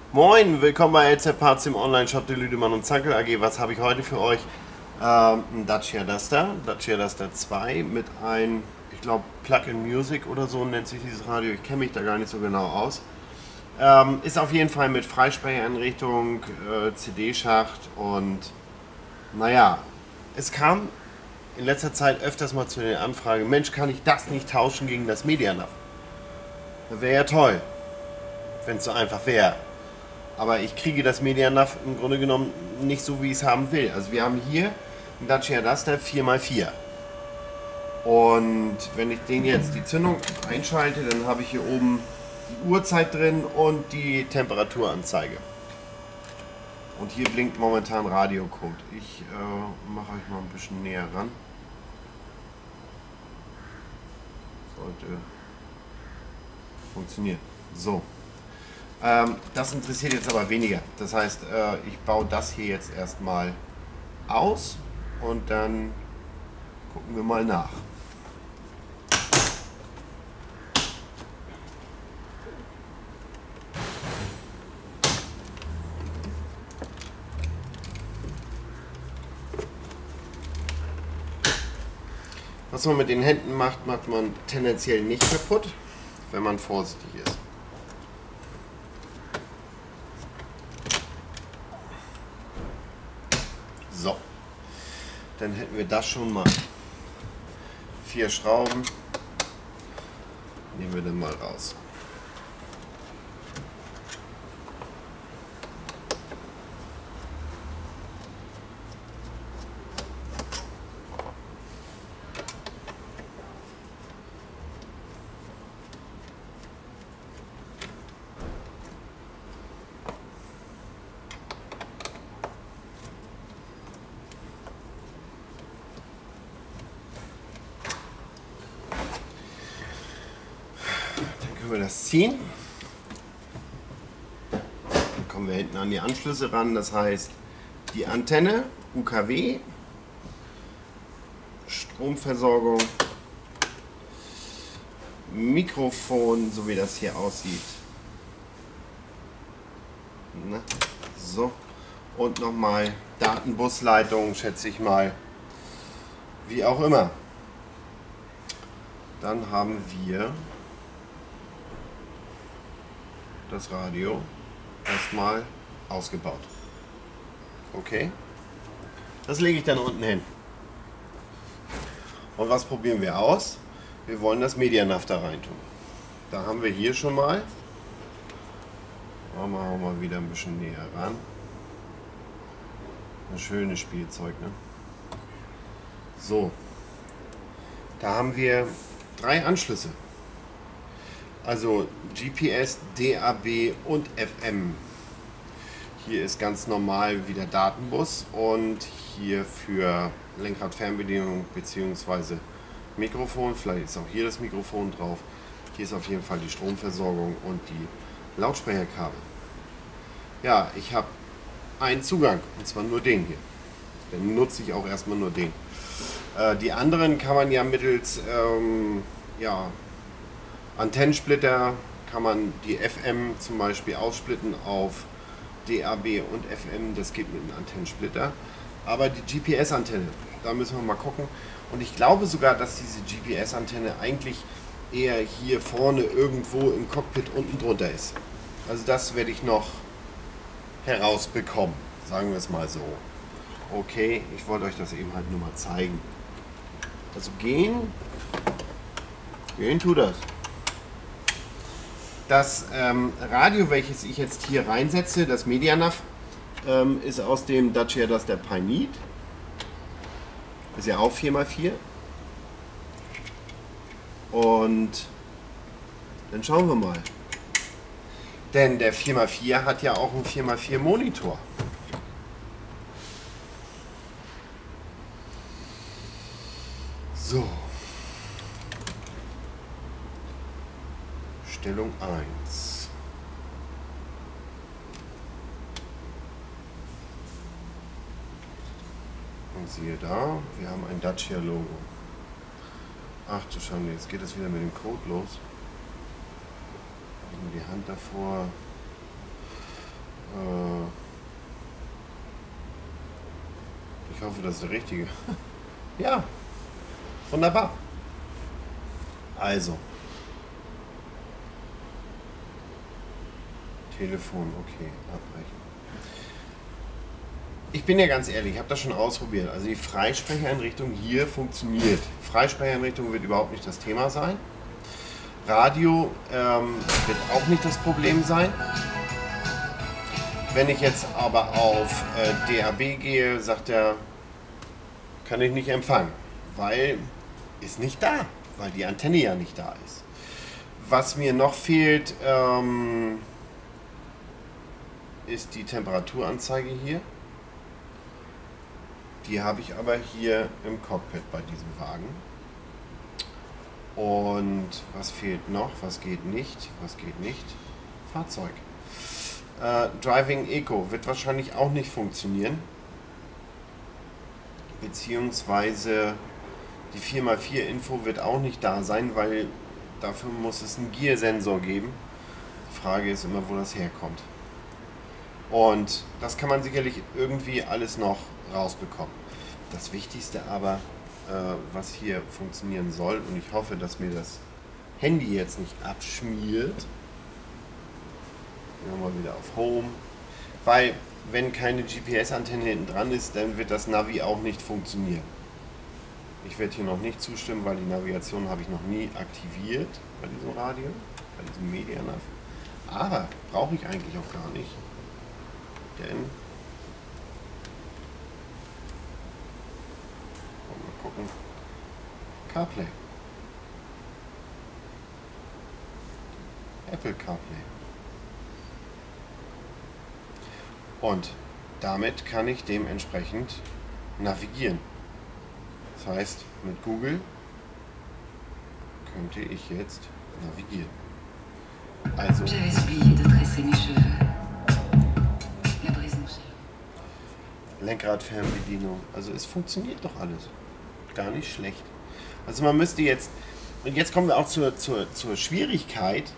Moin, willkommen bei LZ Parts, dem Online-Shop der Lüdemann und Zankel AG. Was habe ich heute für euch? Ein Dacia Duster 2 mit einem, ich glaube, Plug-in Music oder so nennt sich dieses Radio. Ich kenne mich da gar nicht so genau aus. Ist auf jeden Fall mit Freisprecheinrichtung, CD-Schacht und naja, es kam in letzter Zeit öfters mal zu den Anfragen, Mensch, kann ich das nicht tauschen gegen das Medianav? Das wäre ja toll, wenn es so einfach wäre. Aber ich kriege das Medianav im Grunde genommen nicht so, wie ich es haben will. Also wir haben hier einen Dacia Duster 4x4. Und wenn ich den jetzt die Zündung einschalte, dann habe ich hier oben die Uhrzeit drin und die Temperaturanzeige. Und hier blinkt momentan Radiocode. Ich mache euch mal ein bisschen näher ran. Sollte funktionieren. So. Das interessiert jetzt aber weniger. Das heißt, ich baue das hier jetzt erstmal aus und dann gucken wir mal nach. Was man mit den Händen macht, macht man tendenziell nicht kaputt, wenn man vorsichtig ist. So, dann hätten wir das schon mal. 4 Schrauben nehmen wir dann mal raus. Wir das ziehen. Dann kommen wir hinten an die Anschlüsse ran, das heißt die Antenne, UKW, Stromversorgung, Mikrofon, so wie das hier aussieht. Na, so. Und nochmal Datenbusleitung, schätze ich mal. Wie auch immer. Dann haben wir das Radio erstmal ausgebaut. Okay? Das lege ich dann unten hin. Und was probieren wir aus? Wir wollen das Medianav da rein tun. Da haben wir hier schon mal. Machen wir mal wieder ein bisschen näher ran. Ein schönes Spielzeug, ne? So. Da haben wir 3 Anschlüsse. Also GPS, DAB und FM. Hier ist ganz normal wieder Datenbus und hier für Lenkrad-Fernbedienung bzw. Mikrofon. Vielleicht ist auch hier das Mikrofon drauf. Hier ist auf jeden Fall die Stromversorgung und die Lautsprecherkabel. Ja, ich habe einen Zugang und zwar nur den hier. Dann nutze ich auch erstmal nur den. Die anderen kann man ja mittels Antennensplitter kann man die FM zum Beispiel aufsplitten auf DAB und FM, das geht mit einem Antennensplitter. Aber die GPS-Antenne, da müssen wir mal gucken. Und ich glaube sogar, dass diese GPS-Antenne eigentlich eher hier vorne irgendwo im Cockpit unten drunter ist. Also das werde ich noch herausbekommen, sagen wir es mal so. Okay, ich wollte euch das eben halt nur mal zeigen. Also gehen tut das. Das Radio, welches ich jetzt hier reinsetze, das Medianav, ist aus dem Dacia Duster Pioneer. Ist ja auch 4x4. Und dann schauen wir mal. Denn der 4x4 hat ja auch einen 4x4 Monitor. So. Stellung 1. Und siehe da, wir haben ein Dacia-Logo. Ach du Schande, jetzt geht es wieder mit dem Code los. Die Hand davor. Äh, ich hoffe, das ist der richtige. Ja, wunderbar. Also, Telefon, okay, abbrechen. Ich bin ja ganz ehrlich, ich habe das schon ausprobiert. Also die Freisprecheinrichtung hier funktioniert. Freisprecheinrichtung wird überhaupt nicht das Thema sein. Radio wird auch nicht das Problem sein. Wenn ich jetzt aber auf DAB gehe, sagt er, kann ich nicht empfangen, weil ist nicht da, weil die Antenne ja nicht da ist. Was mir noch fehlt, ist die Temperaturanzeige hier. Die habe ich aber hier im Cockpit bei diesem Wagen. Und was fehlt noch? Was geht nicht? Was geht nicht? Fahrzeug. Driving Eco wird wahrscheinlich auch nicht funktionieren. Beziehungsweise die 4x4 Info wird auch nicht da sein, weil dafür muss es einen Gear-Sensor geben. Die Frage ist immer, wo das herkommt. Und das kann man sicherlich irgendwie alles noch rausbekommen. Das Wichtigste aber, was hier funktionieren soll, und ich hoffe, dass mir das Handy jetzt nicht abschmiert. Gehen wir mal wieder auf Home. Weil, wenn keine GPS-Antenne hinten dran ist, dann wird das Navi auch nicht funktionieren. Ich werde hier noch nicht zustimmen, weil die Navigation habe ich noch nie aktiviert bei diesem Radio, bei diesem Medianav. Aber brauche ich eigentlich auch gar nicht. Denn, mal gucken, CarPlay. Apple CarPlay. Und damit kann ich dementsprechend navigieren. Das heißt, mit Google könnte ich jetzt navigieren. Also Lenkradfernbedienung. Also es funktioniert doch alles. Gar nicht schlecht. Also man müsste jetzt, und jetzt kommen wir auch zur Schwierigkeit,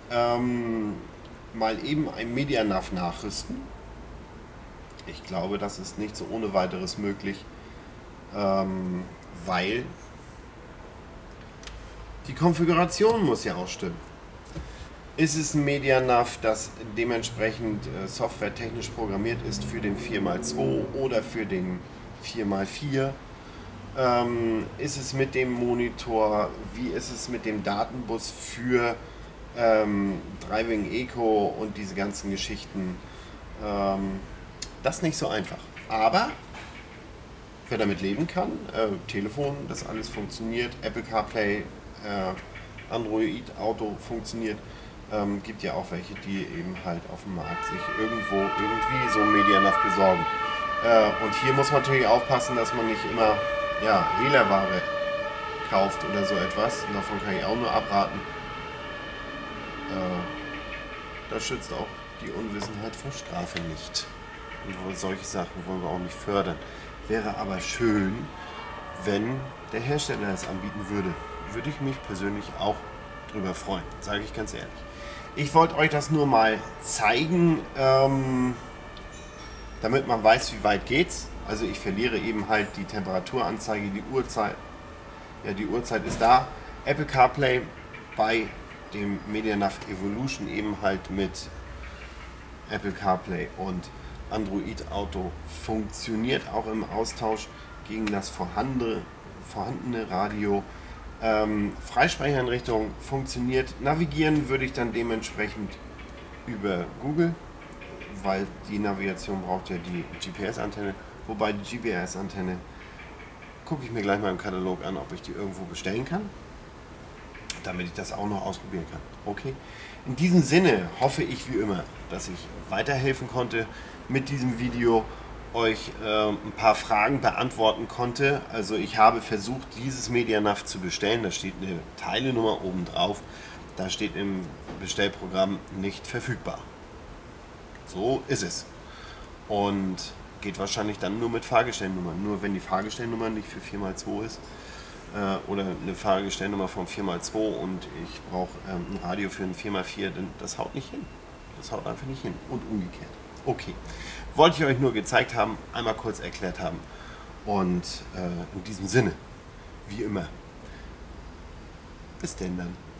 mal eben ein Medianav nachrüsten. Ich glaube, das ist nicht so ohne weiteres möglich, weil die Konfiguration muss ja auch stimmen. Ist es ein Medianav, das dementsprechend softwaretechnisch programmiert ist für den 4x2 oder für den 4x4? Ist es mit dem Monitor? Wie ist es mit dem Datenbus für Driving Eco und diese ganzen Geschichten? Das ist nicht so einfach. Aber wer damit leben kann, Telefon, das alles funktioniert, Apple CarPlay, Android Auto funktioniert, gibt ja auch welche, die eben halt auf dem Markt sich irgendwie so ein Medianav besorgen. Und hier muss man natürlich aufpassen, dass man nicht immer Hehlerware kauft oder so etwas. Und davon kann ich auch nur abraten. Das schützt auch die Unwissenheit vor Strafe nicht. Und solche Sachen wollen wir auch nicht fördern. Wäre aber schön, wenn der Hersteller es anbieten würde. Würde ich mich persönlich auch drüber freuen, sage ich ganz ehrlich. Ich wollte euch das nur mal zeigen, damit man weiß, wie weit geht's. Also ich verliere eben halt die Temperaturanzeige, die Uhrzeit. Ja, die Uhrzeit ist da. Apple CarPlay bei dem Medianav Evolution eben halt mit Apple CarPlay und Android Auto funktioniert auch im Austausch gegen das vorhandene Radio. Freisprecheinrichtung funktioniert. Navigieren würde ich dann dementsprechend über Google, weil die Navigation braucht ja die GPS-Antenne. Wobei die GPS-Antenne gucke ich mir gleich mal im Katalog an, ob ich die irgendwo bestellen kann, damit ich das auch noch ausprobieren kann. Okay. In diesem Sinne hoffe ich wie immer, dass ich weiterhelfen konnte mit diesem Video, euch ein paar Fragen beantworten konnte. Also ich habe versucht, dieses Medianav zu bestellen. Da steht eine Teilenummer oben drauf. Da steht im Bestellprogramm nicht verfügbar. So ist es. Und geht wahrscheinlich dann nur mit Fahrgestellnummer. Nur wenn die Fahrgestellnummer nicht für 4x2 ist oder eine Fahrgestellnummer von 4x2 und ich brauche ein Radio für ein 4x4, dann das haut nicht hin. Das haut einfach nicht hin. Und umgekehrt. Okay. Wollte ich euch nur gezeigt haben, einmal kurz erklärt haben. Und in diesem Sinne, wie immer, bis denn dann.